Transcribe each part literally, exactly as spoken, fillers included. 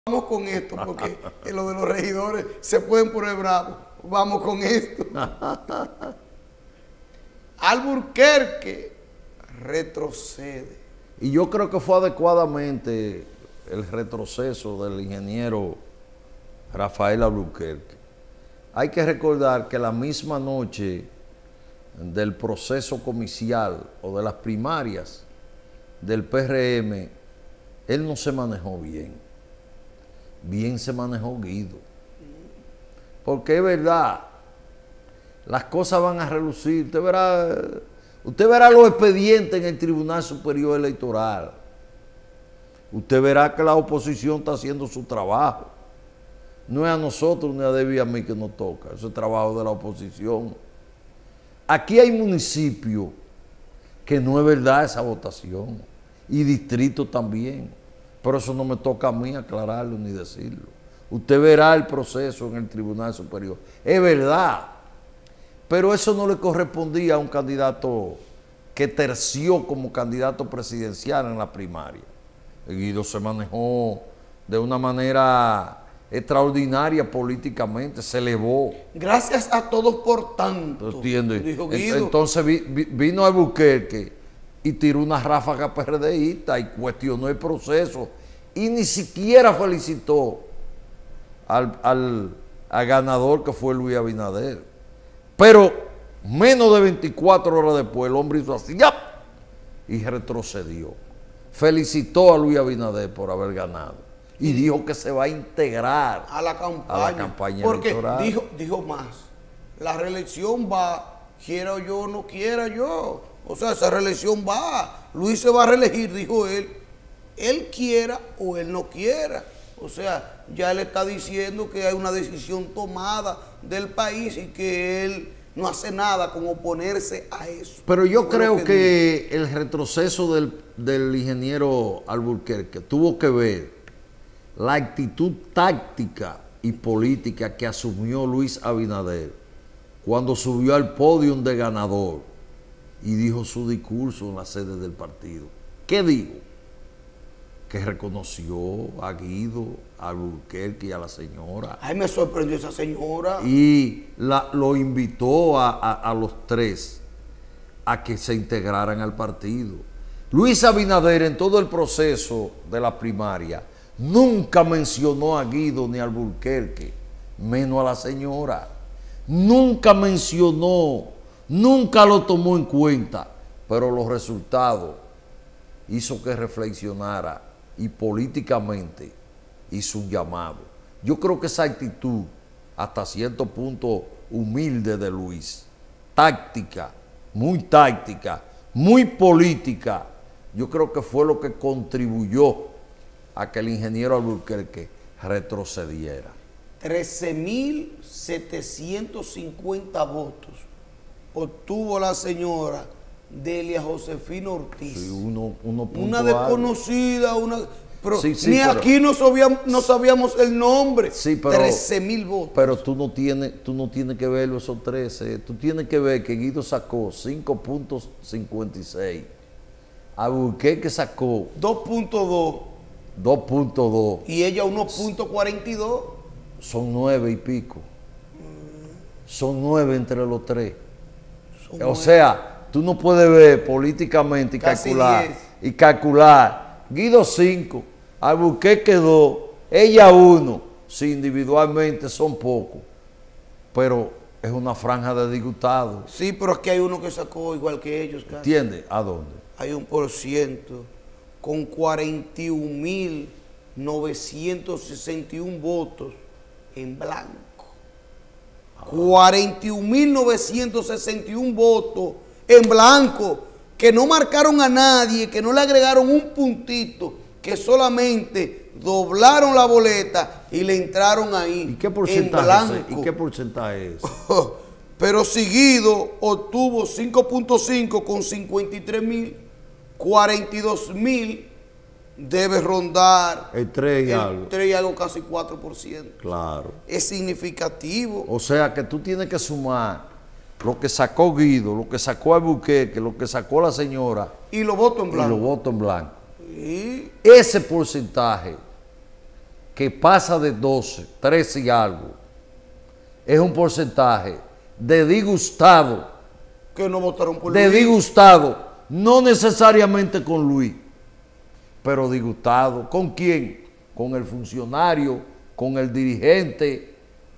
Vamos con esto, porque en lo de los regidores se pueden poner bravos. Vamos con esto. Alburquerque retrocede. Y yo creo que fue adecuadamente el retroceso del ingeniero Rafael Alburquerque. Hay que recordar que la misma noche del proceso comicial o de las primarias del P R M, él no se manejó bien. Bien se manejó Guido. Porque es verdad, las cosas van a relucir. Usted verá, usted verá los expedientes en el Tribunal Superior Electoral. Usted verá que la oposición está haciendo su trabajo. No es a nosotros ni a Debbie y a mí que nos toca. Eso es trabajo de la oposición. Aquí hay municipios que no es verdad esa votación. Y distritos también. Pero eso no me toca a mí aclararlo ni decirlo. Usted verá el proceso en el Tribunal Superior. Es verdad. Pero eso no le correspondía a un candidato que terció como candidato presidencial en la primaria. Guido se manejó de una manera extraordinaria políticamente, se elevó. Gracias a todos por tanto. ¿Entiendes? Dijo Guido. Entonces vi, vi, vino Alburquerque y tiró una ráfaga PRDista y cuestionó el proceso y ni siquiera felicitó al, al, al ganador que fue Luis Abinader. Pero menos de veinticuatro horas después el hombre hizo así ¡ya! Y retrocedió. Felicitó a Luis Abinader por haber ganado y dijo que se va a integrar a la campaña, a la campaña porque electoral. Dijo, dijo más, la reelección va, quiera yo o no quiera yo. O sea, esa reelección va, Luis se va a reelegir, dijo él, él quiera o él no quiera. O sea, ya él está diciendo que hay una decisión tomada del país y que él no hace nada con oponerse a eso. Pero yo creo que, que el retroceso del, del ingeniero Alburquerque tuvo que ver la actitud táctica y política que asumió Luis Abinader cuando subió al podio de ganador y dijo su discurso en la sede del partido. ¿Qué dijo? Que reconoció a Guido, a Alburquerque y a la señora. Ay, me sorprendió esa señora. Y la, lo invitó a, a, a los tres a que se integraran al partido. Luis Abinader en todo el proceso de la primaria nunca mencionó a Guido ni a Alburquerque, menos a la señora. Nunca mencionó, nunca lo tomó en cuenta, pero los resultados hizo que reflexionara y políticamente hizo un llamado. Yo creo que esa actitud, hasta cierto punto humilde de Luis, táctica, muy táctica, muy política, yo creo que fue lo que contribuyó a que el ingeniero Alburquerque retrocediera. trece mil setecientos cincuenta votos obtuvo la señora Delia Josefina Ortiz. Sí, uno, uno una desconocida, una, pero sí, sí, ni pero, aquí no sabíamos, no sabíamos el nombre. Sí, pero, trece mil votos. Pero tú no tienes, tú no tienes que verlo esos trece. Tú tienes que ver que Guido sacó cinco punto cincuenta y seis. Alburquerque sacó dos punto dos. dos punto dos. Y ella uno punto cuarenta y dos. Son nueve y pico. Son nueve entre los tres. Son o nueve. Sea, tú no puedes ver políticamente y casi calcular. diez. Y calcular. Guido cinco, Alburquerque dos, ella uno. Si individualmente son pocos. Pero es una franja de disgustados. Sí, pero aquí hay uno que sacó igual que ellos. Casi. ¿Entiendes? ¿A dónde? Hay un por ciento con cuarenta y un mil novecientos sesenta y uno votos en blanco. Ah. cuarenta y un mil novecientos sesenta y uno votos en blanco, que no marcaron a nadie, que no le agregaron un puntito, que solamente doblaron la boleta y le entraron ahí. ¿Y qué porcentaje es? ¿Y qué porcentaje es? Pero seguido obtuvo cinco punto cinco con cincuenta y tres mil, cuarenta y dos mil debe rondar el tres y el algo. tres y algo, casi cuatro por ciento. Claro. Es significativo. O sea que tú tienes que sumar lo que sacó Guido, lo que sacó Alburquerque, lo que sacó la señora. Y los votos en blanco. Y los votos en blanco. Sí. Ese porcentaje que pasa de doce, trece y algo, es un porcentaje de disgustado, que no votaron por de Luis. disgustado, no necesariamente con Luis, pero disgustado. ¿Con quién? Con el funcionario, con el dirigente,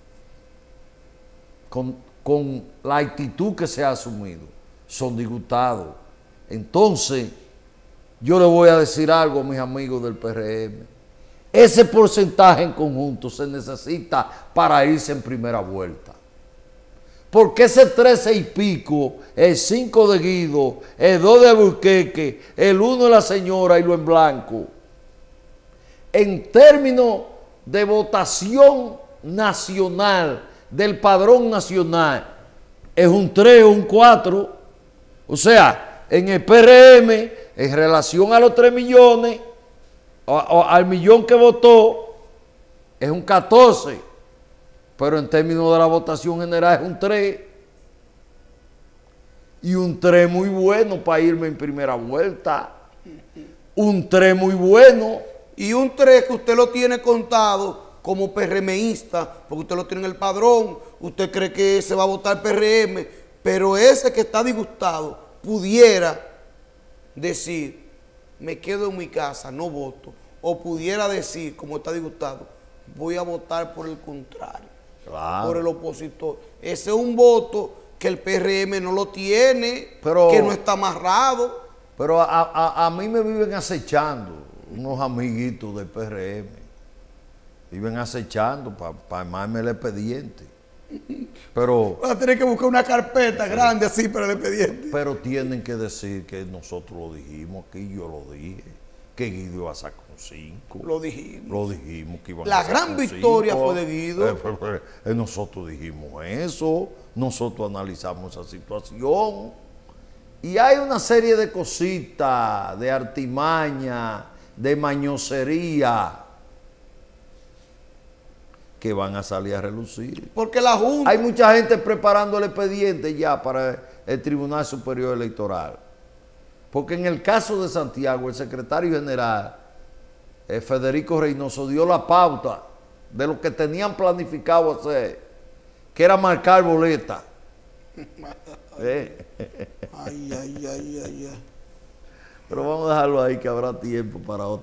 con, con la actitud que se ha asumido. Son disgustados. Entonces, yo le voy a decir algo a mis amigos del P R M. Ese porcentaje en conjunto se necesita para irse en primera vuelta. Porque ese trece y pico, el cinco de Guido, el dos de Alburquerque, el uno de la señora y lo en blanco, en términos de votación nacional, del padrón nacional, es un tres o un cuatro. O sea, en el P R M, en relación a los tres millones, o, o al millón que votó, es un catorce. Pero en términos de la votación general es un tres. Y un tres muy bueno para irme en primera vuelta. Un tres muy bueno. Y un tres que usted lo tiene contado como PRMista, porque usted lo tiene en el padrón, usted cree que se va a votar P R M, pero ese que está disgustado pudiera decir, me quedo en mi casa, no voto. O pudiera decir, como está disgustado, voy a votar por el contrario. Claro. Por el opositor. Ese es un voto que el P R M no lo tiene, pero, que no está amarrado. Pero a, a, a mí me viven acechando unos amiguitos del P R M. Viven acechando para pa armarme el expediente. Pero vas a tener que buscar una carpeta grande así para el expediente. Pero tienen que decir que nosotros lo dijimos aquí, yo lo dije, que Guido iba a sacar un cinco. Lo dijimos. Lo dijimos que iban La a sacar gran un victoria cinco. fue de Guido. Eh, pero, pero, eh, nosotros dijimos eso, nosotros analizamos esa situación. Y hay una serie de cositas, de artimaña, de mañosería, que van a salir a relucir. Porque la Junta... Hay mucha gente preparando el expediente ya para el Tribunal Superior Electoral. Porque en el caso de Santiago, el secretario general, eh, Federico Reynoso, dio la pauta de lo que tenían planificado hacer, que era marcar boleta. ¿Eh? Ay, ay, ay, ay, ay. Pero vamos a dejarlo ahí, que habrá tiempo para otro.